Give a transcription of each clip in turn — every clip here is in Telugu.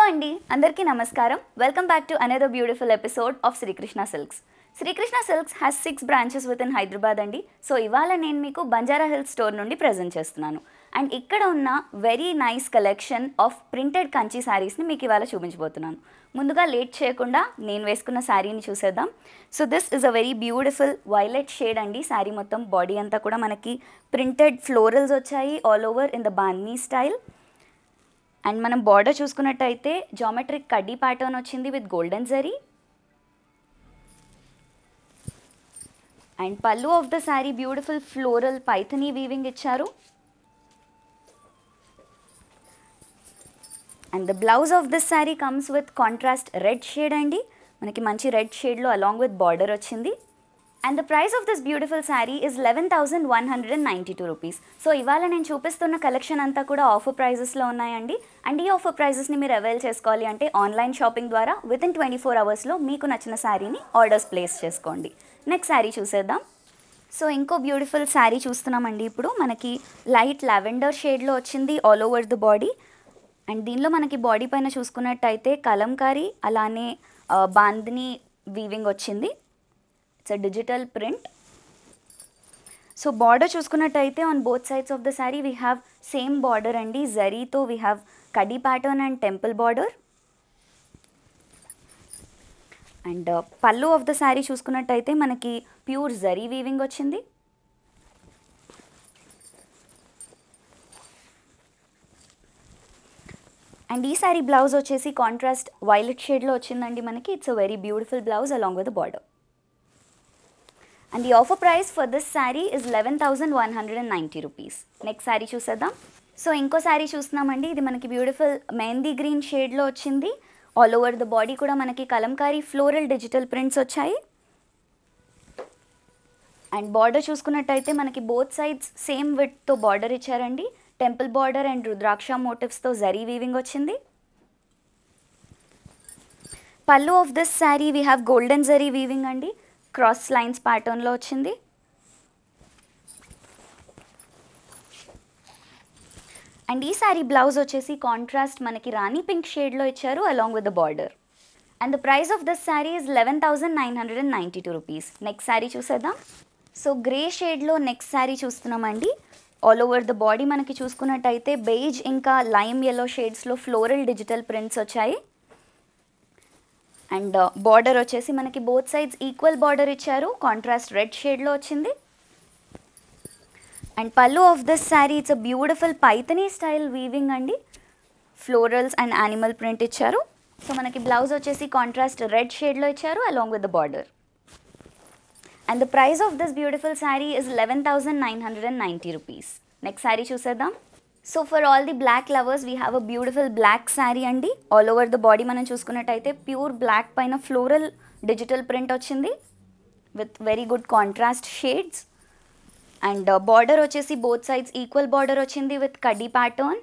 అండి అందరికీ నమస్కారం. Welcome back to another beautiful episode of Srikrishna Silks. Srikrishna silks has 6 branches within Hyderabad అండి. సో ఇవాళ నేను మీకు బంజారా హిల్స్ స్టోర్ నుండి ప్రజెంట్ చేస్తున్నాను. అండ్ ఇక్కడ ఉన్న very nice collection of printed Kanchi శారీస్ని మీకు ఇవాళ చూపించబోతున్నాను. ముందుగా లేట్ చేయకుండా నేను వేసుకున్న శారీని చూసేద్దాం. So this is a very beautiful violet shade అండి. శారీ మొత్తం బాడీ అంతా కూడా మనకి ప్రింటెడ్ ఫ్లోరల్స్ వచ్చాయి all over in the bandhani style. And మనం బార్డర్ చూసుకున్నట్టయితే జామెట్రిక్ కడ్డీ ప్యాటర్న్ వచ్చింది with golden zari. And pallu of the sari beautiful floral paithani weaving ఇచ్చారు. And the blouse of this sari comes with contrast red shade అండి. మనకి మంచి రెడ్ షేడ్లో అలాంగ్ విత్ బార్డర్ వచ్చింది. And the price of this beautiful sari is 11,192 rupees. So ఇవాళ నేను చూపిస్తున్న కలెక్షన్ అంతా కూడా ఆఫర్ ప్రైజెస్లో ఉన్నాయండి. అండ్ ఈ ఆఫర్ ప్రైజెస్ని మీరు అవైల్ చేసుకోవాలి అంటే ఆన్లైన్ షాపింగ్ ద్వారా విత్ ఇన్ 24 అవర్స్లో మీకు నచ్చిన శారీని ఆర్డర్స్ ప్లేస్ చేసుకోండి. నెక్స్ట్ శారీ చూసేద్దాం. సో ఇంకో బ్యూటిఫుల్ శారీ చూస్తున్నామండి. ఇప్పుడు మనకి లైట్ లావెండర్ షేడ్లో వచ్చింది all over the body. And దీనిలో మనకి బాడీ పైన చూసుకున్నట్టయితే కలంకారీ అలానే బాందనీ వీవింగ్ వచ్చింది. It's a digital print. So border చూసుకున్నట్టయితే on both sides of the sari we have same border అండి. జరీతో వీ హ్యావ్ కడీ pattern and temple border. And pallu of the sari చూసుకున్నట్టయితే మనకి ప్యూర్ జరీ వీవింగ్ వచ్చింది. అండ్ ఈ శారీ బ్లౌజ్ వచ్చేసి కాంట్రాస్ట్ వైలెట్ షేడ్లో వచ్చిందండి మనకి. It's a very beautiful blouse along with border. And the offer price for this saree is 11,190 rupees. Next saree చూసేద్దాం. సో ఇంకో శారీ చూస్తున్నామండి. ఇది మనకి బ్యూటిఫుల్ మెహందీ గ్రీన్ షేడ్లో వచ్చింది. ఆల్ ఓవర్ ద బాడీ కూడా మనకి కలంకారీ ఫ్లోరల్ డిజిటల్ ప్రింట్స్ వచ్చాయి. అండ్ బార్డర్ చూసుకున్నట్టయితే మనకి బోత్ సైడ్స్ సేమ్ విడ్త్తో బార్డర్ ఇచ్చారండి. టెంపుల్ బార్డర్ అండ్ రుద్రాక్ష మోటివ్స్తో జరీ వీవింగ్ వచ్చింది. Pallu of this sari we have golden zari weaving అండి. క్రాస్ లైన్స్ ప్యాటర్న్లో వచ్చింది. అండ్ ఈ శారీ బ్లౌజ్ వచ్చేసి కాంట్రాస్ట్ మనకి రాణి పింక్ షేడ్లో ఇచ్చారు along with the border. And the price of this sari is 11,992 rupees. Next sari చూసేద్దాం. సో గ్రే షేడ్లో నెక్స్ట్ శారీ చూస్తున్నామండి. ఆల్ ఓవర్ ద బాడీ మనకి చూసుకున్నట్టయితే బేజ్ ఇంకా లైమ్ ఎల్లో షేడ్స్లో ఫ్లోరల్ డిజిటల్ ప్రింట్స్ వచ్చాయి. అండ్ బార్డర్ వచ్చేసి మనకి బోత్ సైడ్స్ ఈక్వల్ బార్డర్ ఇచ్చారు. కాంట్రాస్ట్ రెడ్ షేడ్లో వచ్చింది. And pallu of this sari it's a beautiful Paithani style weaving అండి. ఫ్లోరల్స్ అండ్ యానిమల్ ప్రింట్ ఇచ్చారు. సో మనకి బ్లౌజ్ వచ్చేసి కాంట్రాస్ట్ రెడ్ షేడ్లో ఇచ్చారు along with the border. And the price of this beautiful sari is 11,990 rupees. Next sari చూసేద్దాం. So for all the black lovers we have a beautiful black sari అండి. ఆల్ ఓవర్ ద బాడీ మనం చూసుకున్నట్టయితే ప్యూర్ బ్లాక్ పైన ఫ్లోరల్ డిజిటల్ ప్రింట్ వచ్చింది with very good contrast shades. And border వచ్చేసి బోత్ సైడ్స్ ఈక్వల్ బార్డర్ వచ్చింది విత్ కడ్డీ pattern.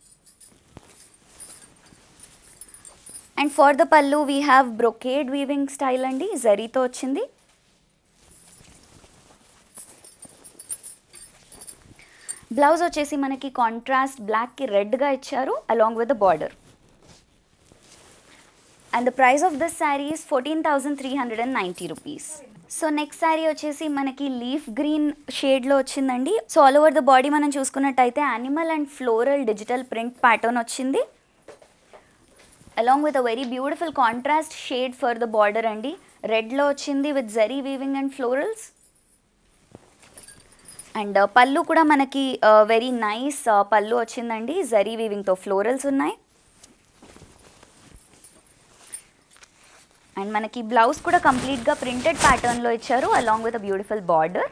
And for the pallu we have brocade weaving style అండి. జరీతో వచ్చింది. బ్లౌజ్ వచ్చేసి మనకి కాంట్రాస్ట్ బ్లాక్కి రెడ్గా ఇచ్చారు along with the border. And the price of this sari is 14,390 rupees. So next sari వచ్చేసి మనకి లీఫ్ గ్రీన్ షేడ్లో వచ్చిందండి. So all over the body మనం చూసుకున్నట్టయితే animal and floral digital print pattern వచ్చింది along with a very beautiful contrast shade for the border అండి. రెడ్లో వచ్చింది with zari weaving and florals. And pallu కూడా మనకి వెరీ నైస్ పళ్ళు వచ్చిందండి. జరీ వీవింగ్తో ఫ్లోరల్స్ ఉన్నాయి. అండ్ మనకి బ్లౌజ్ కూడా కంప్లీట్గా ప్రింటెడ్ ప్యాటర్న్లో ఇచ్చారు along with a beautiful border.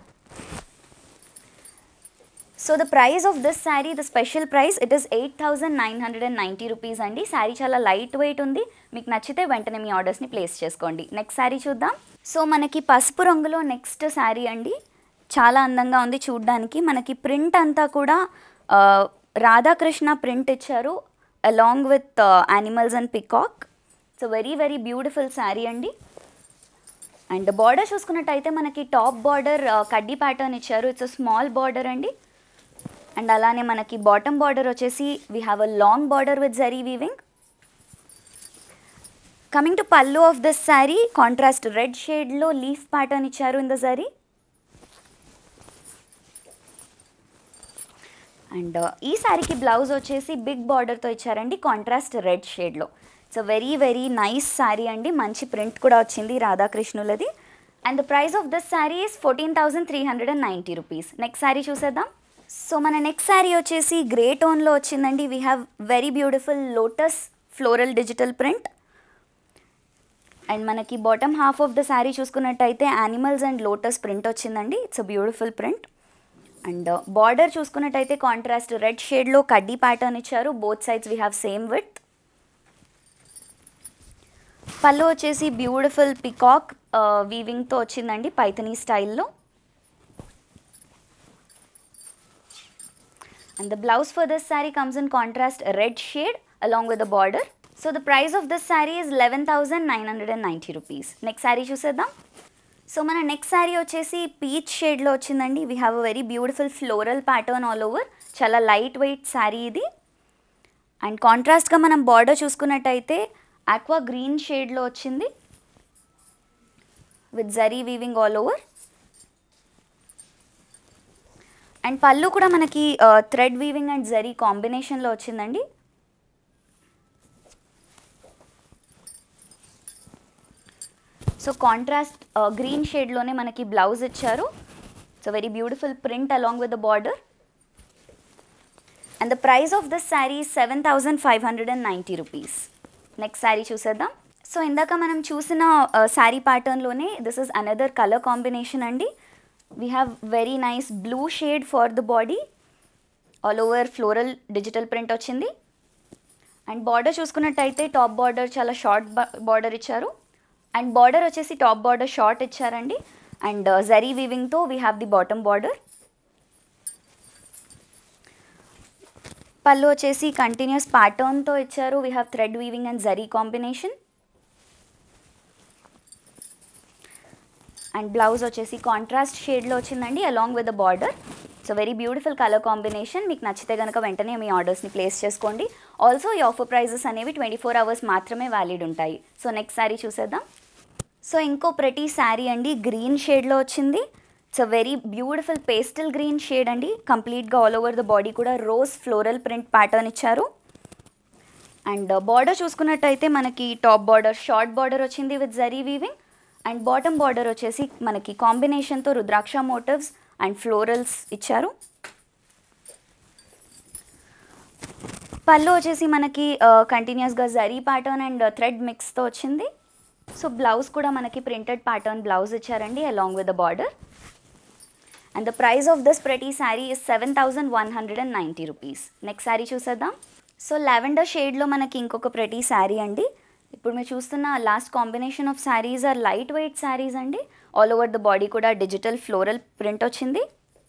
So the price of this sari the special price it is 8,990 rupees అండి. శారీ చాలా లైట్ వెయిట్ ఉంది. మీకు నచ్చితే వెంటనే మీ ఆర్డర్స్ని ప్లేస్ చేసుకోండి. నెక్స్ట్ శారీ చూద్దాం. సో మనకి పసుపు రంగులో నెక్స్ట్ శారీ అండి. చాలా అందంగా ఉంది చూడ్డానికి. మనకి ప్రింట్ అంతా కూడా రాధాకృష్ణ ప్రింట్ ఇచ్చారు along with animals and peacock. So very very beautiful sari అండి. అండ్ బార్డర్ చూసుకున్నట్టయితే మనకి టాప్ బార్డర్ కడ్డీ ప్యాటర్న్ ఇచ్చారు. ఇట్స్ అ స్మాల్ బార్డర్ అండి. అండ్ అలానే మనకి బాటమ్ బార్డర్ వచ్చేసి we have a long border with zari weaving. Coming to pallu of this sari, contrast red షేడ్లో లీఫ్ ప్యాటర్న్ ఇచ్చారు ఇన్ ద శారీ. అండ్ ఈ శారీకి బ్లౌజ్ వచ్చేసి బిగ్ బార్డర్తో ఇచ్చారండి, కాంట్రాస్ట్ రెడ్ షేడ్లో. So very very nice sari అండి, మంచి ప్రింట్ కూడా వచ్చింది రాధాకృష్ణులది. And the price of this sari is 14,390 rupees. Next sari చూసేద్దాం. సో మన నెక్స్ట్ శారీ వచ్చేసి గ్రే టోన్లో వచ్చిందండి. We have very beautiful lotus floral digital print. And మనకి bottom half of the sari చూసుకున్నట్టయితే యానిమల్స్ అండ్ లోటస్ ప్రింట్ వచ్చిందండి. It's a beautiful print. And border చూసుకున్నట్టయితే కాంట్రాస్ట్ రెడ్ షేడ్లో కడ్డీ ప్యాటర్న్ ఇచ్చారు. Both sides we have same width. Pallu వచ్చేసి బ్యూటిఫుల్ పికాక్ వీవింగ్తో వచ్చిందండి, పైథనీ స్టైల్లో. And the blouse for this sari comes in contrast red shade along with the border. So the price of this sari is 11,990 rupees. Next sari చూసేద్దాం. సో మన నెక్స్ట్ శారీ వచ్చేసి పీచ్ షేడ్లో వచ్చిందండి. We have a very beautiful floral pattern all over. చాలా లైట్ వెయిట్ శారీ ఇది. అండ్ కాంట్రాస్ట్గా మనం బార్డర్ చూసుకున్నట్టయితే ఆక్వా గ్రీన్ షేడ్లో వచ్చింది with zari weaving all over. And pallu కూడా మనకి థ్రెడ్ వీవింగ్ అండ్ జరీ కాంబినేషన్లో వచ్చిందండి. సో కాంట్రాస్ట్ గ్రీన్ షేడ్లోనే మనకి బ్లౌజ్ ఇచ్చారు. So very beautiful print along with the border. And the price of this sari 7,590 rupees. Next sari చూసేద్దాం. సో ఇందాక మనం చూసిన శారీ ప్యాటర్న్లోనే this is another colour combination అండి. We have very nice blue shade for the body. All over floral digital print వచ్చింది. అండ్ బార్డర్ చూసుకున్నట్టయితే టాప్ బార్డర్ చాలా షార్ట్ బార్డర్ ఇచ్చారు. అండ్ బార్డర్ వచ్చేసి టాప్ బార్డర్ షార్ట్ ఇచ్చారండి. అండ్ జరీ వీవింగ్తో we have the bottom border. Pallu వచ్చేసి కంటిన్యూస్ ప్యాటర్న్తో ఇచ్చారు. We have thread weaving and zari combination. And blouse వచ్చేసి కాంట్రాస్ట్ షేడ్లో వచ్చిందండి along with the border. So very beautiful colour combination. మీకు నచ్చితే కనుక వెంటనే మీ ఆర్డర్స్ని ప్లేస్ చేసుకోండి. ఆల్సో ఈ ఆఫర్ ప్రైజెస్ అనేవి 24 అవర్స్ మాత్రమే వ్యాలిడ్ ఉంటాయి. సో నెక్స్ట్ శారీ చూసేద్దాం. సో ఇంకో ప్రతి శారీ అండి, గ్రీన్ షేడ్లో వచ్చింది. It's a very beautiful pastel green shade అండి. కంప్లీట్గా ఆల్ ఓవర్ ద బాడీ కూడా రోజ్ ఫ్లోరల్ ప్రింట్ ప్యాటర్న్ ఇచ్చారు. అండ్ బార్డర్ చూసుకున్నట్టయితే మనకి టాప్ బార్డర్ షార్ట్ బార్డర్ వచ్చింది with zari weaving. And bottom border వచ్చేసి మనకి కాంబినేషన్తో రుద్రాక్ష మోటివ్స్ అండ్ ఫ్లోరల్స్ ఇచ్చారు. పళ్ళు వచ్చేసి మనకి కంటిన్యూస్గా జరీ ప్యాటర్న్ అండ్ థ్రెడ్ మిక్స్తో వచ్చింది. సో బ్లౌజ్ కూడా మనకి ప్రింటెడ్ ప్యాటర్న్ బ్లౌజ్ ఇచ్చారండి along with the border. And the price of this ప్రతి sari is 7,190 rupees. Next sari చూసేద్దాం. సో లావెండర్ షేడ్లో మనకి ఇంకొక ప్రతి శారీ అండి. ఇప్పుడు మీరు చూస్తున్న last combination of saris are light weight saris అండి. ఆల్ ఓవర్ ద బాడీ కూడా డిజిటల్ ఫ్లోరల్ ప్రింట్ వచ్చింది.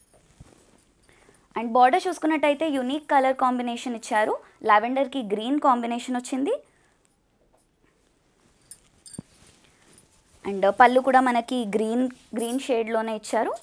అండ్ బార్డర్ చూసుకున్నట్టయితే యూనిక్ కలర్ కాంబినేషన్ ఇచ్చారు. లావెండర్కి గ్రీన్ కాంబినేషన్ వచ్చింది. అండ్ పళ్ళు కూడా మనకి గ్రీన్ షేడ్లోనే ఇచ్చారు.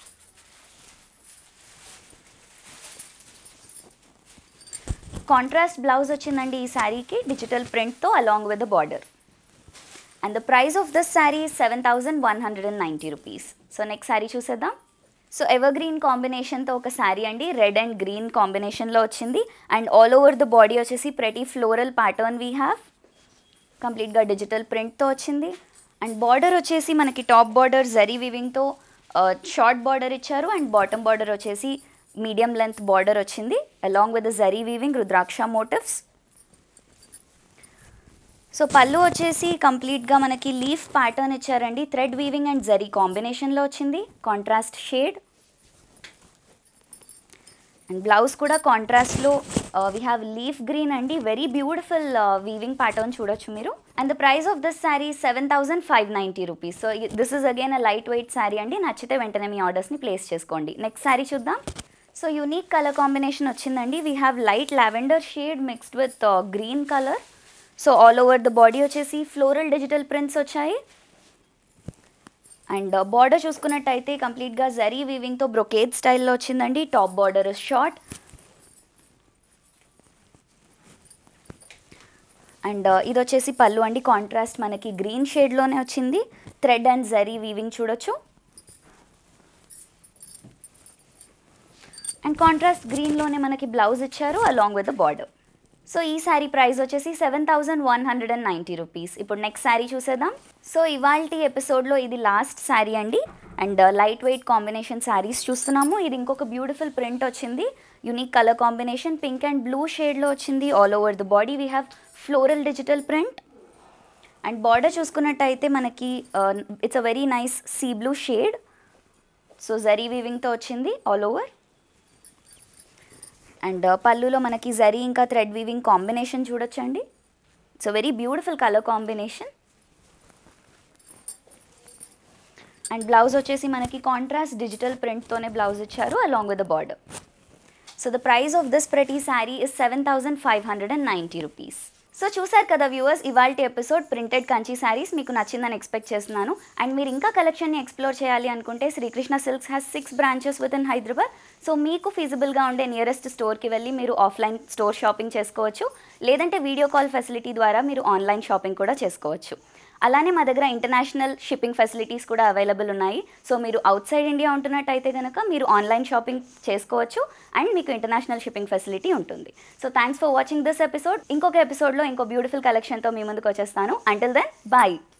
కాంట్రాస్ట్ బ్లౌజ్ వచ్చిందండి ఈ శారీకి డిజిటల్ ప్రింట్తో along with the border. And the price of this sari 7,190 rupees. So next sari చూసేద్దాం. సో ఎవర్ గ్రీన్ కాంబినేషన్తో ఒక శారీ అండి, రెడ్ అండ్ గ్రీన్ కాంబినేషన్లో వచ్చింది. And all over the body వచ్చేసి ప్రతి ఫ్లోరల్ ప్యాటర్న్ వీ హ్యావ్. కంప్లీట్గా డిజిటల్ ప్రింట్తో వచ్చింది. అండ్ బార్డర్ వచ్చేసి మనకి టాప్ బార్డర్ జరీ వీవింగ్తో షార్ట్ బార్డర్ ఇచ్చారు. అండ్ బాటమ్ బార్డర్ వచ్చేసి మీడియం లెంత్ బార్డర్ వచ్చింది along with the zari weaving rudraksha motifs. So pallu వచ్చేసి కంప్లీట్గా మనకి లీఫ్ ప్యాటర్న్ ఇచ్చారండి. థ్రెడ్ వీవింగ్ అండ్ జరీ కాంబినేషన్లో వచ్చింది, కాంట్రాస్ట్ షేడ్. అండ్ బ్లౌజ్ కూడా కాంట్రాస్ట్లో వీ హ్యావ్ లీఫ్ గ్రీన్ అండి. వెరీ బ్యూటిఫుల్ వీవింగ్ ప్యాటర్న్ చూడొచ్చు మీరు. And the price of this sari 7,590 rupees. So this is again a light weight sari అండి. నచ్చితే వెంటనే మీ ఆర్డర్స్ని ప్లేస్ చేసుకోండి. నెక్స్ట్ శారీ చూద్దాం. సో యూనిక్ కలర్ కాంబినేషన్ వచ్చిందండి. We have light lavender shade mixed with green colour. So all over the body వచ్చేసి ఫ్లోరల్ డిజిటల్ ప్రింట్స్ వచ్చాయి. అండ్ బార్డర్ చూసుకున్నట్టయితే కంప్లీట్గా జరీ వీవింగ్తో బ్రొకేడ్ స్టైల్లో వచ్చిందండి. Top border short. అండ్ ఇది వచ్చేసి పళ్ళు అండి. కాంట్రాస్ట్ మనకి గ్రీన్ షేడ్లోనే వచ్చింది. థ్రెడ్ అండ్ జరీ వీవింగ్ చూడొచ్చు. అండ్ కాంట్రాస్ట్ గ్రీన్లోనే మనకి బ్లౌజ్ ఇచ్చారు along with the border. So ఈ శారీ ప్రైస్ వచ్చేసి 7,190 రూపీస్. ఇప్పుడు నెక్స్ట్ శారీ చూసేద్దాం. సో ఇవాల్టి ఎపిసోడ్లో ఇది లాస్ట్ శారీ అండి. And light weight combination saris చూస్తున్నాము. ఇది ఇంకొక బ్యూటిఫుల్ ప్రింట్ వచ్చింది. Unique colour combination pink and blue షేడ్లో వచ్చింది. All over the body we have floral digital print. And border చూసుకున్నట్టయితే మనకి it's a very nice sea blue shade. So zari వీవింగ్తో వచ్చింది ఆల్ ఓవర్. అండ్ పళ్ళులో మనకి జరీ ఇంకా థ్రెడ్ వీవింగ్ కాంబినేషన్ చూడొచ్చండి. It's a very beautiful colour combination. And blouse వచ్చేసి మనకి కాంట్రాస్ట్ డిజిటల్ ప్రింట్తోనే బ్లౌజ్ ఇచ్చారు along with the border. So the price of this pretty sari is 7,590 rupees. So చూసారు కదా వ్యూవర్స్, ఇవాల్టి ఎపిసోడ్ ప్రింటెడ్ కంచి శారీస్ మీకు నచ్చిందని ఎక్స్పెక్ట్ చేస్తున్నాను. అండ్ మీరు ఇంకా కలెక్షన్ని ఎక్స్ప్లోర్ చేయాలి అనుకుంటే Srikrishna silks has 6 branches within Hyderabad. So మీకు ఫీజిబుల్గా ఉండే నియరెస్ట్ స్టోర్కి వెళ్ళి మీరు ఆఫ్లైన్ స్టోర్ షాపింగ్ చేసుకోవచ్చు. లేదంటే వీడియో కాల్ ఫెసిలిటీ ద్వారా మీరు ఆన్లైన్ షాపింగ్ కూడా చేసుకోవచ్చు. అలానే మా దగ్గర ఇంటర్నేషనల్ షిప్పింగ్ ఫెసిలిటీస్ కూడా అవైలబుల్ ఉన్నాయి. సో మీరు అవుట్ సైడ్ ఇండియా ఉంటున్నట్టయితే కనుక మీరు ఆన్లైన్ షాపింగ్ చేసుకోవచ్చు అండ్ మీకు ఇంటర్నేషనల్ షిప్పింగ్ ఫెసిలిటీ ఉంటుంది. So thanks for watching this episode. ఇంకొక ఎపిసోడ్లో ఇంకో బ్యూటిఫుల్ కలెక్షన్తో మీ ముందుకు వచ్చేస్తాను. Until then bye.